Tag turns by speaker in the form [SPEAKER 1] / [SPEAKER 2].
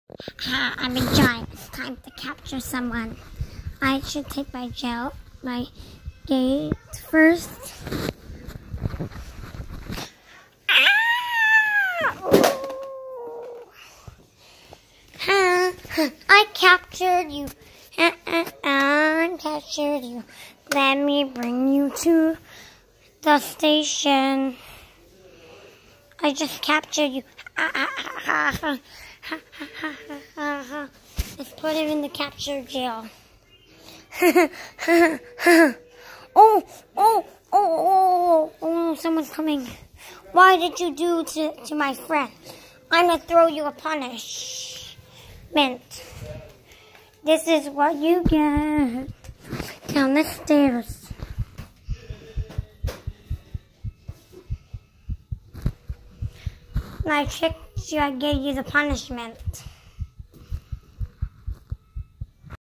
[SPEAKER 1] I'm a giant. It's time to capture someone. I should take my gate first. I captured you. I captured you. Let me bring you to the station. I just captured you. Let's put him in the capture jail. Oh, someone's coming. Why did you do to my friend? I'm gonna throw you a punishment. This is what you get. Down the stairs. I tricked you, I gave you the punishment.